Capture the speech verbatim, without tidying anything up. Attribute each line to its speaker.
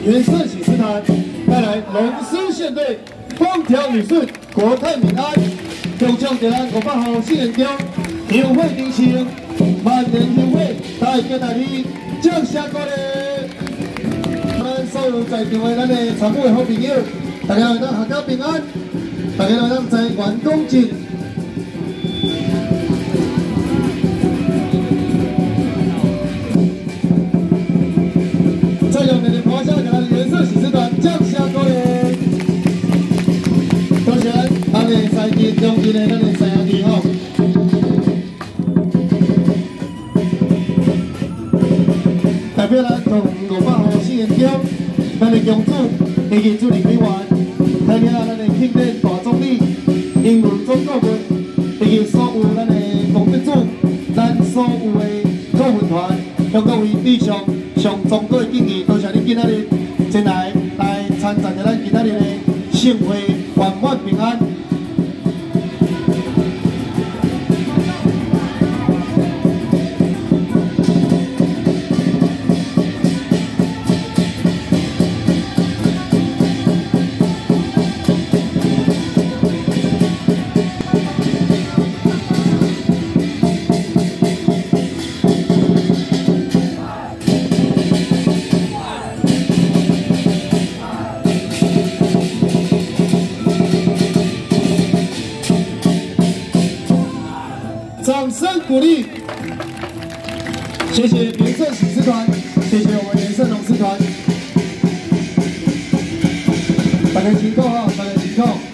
Speaker 1: 原色喜事团带来龙狮县队风调雨顺，国泰民安。中将在咱五百号新年中，休会定性，万年休会，大家大力掌声鼓励。咱所有在场的咱的参与的好朋友，大家会当阖家平安，大家会当财源广进。 再用你的咆哮，给咱原色喜事团掌声鼓励。多谢咱的赛季中间的咱的赛兄弟吼。代表咱从五百号新年中，咱的公主以及主任委员，代表咱的庆典大总理、英文总顾问，以及所有咱的公职组，咱所有的顾问团，向各位弟兄。 上中国的敬意，多谢你今仔日前来来参赞着咱今仔日的盛会圆满平安。掌声鼓励，谢谢原色喜事团，谢谢我们原色龙狮团，大家辛苦哈，大家辛苦。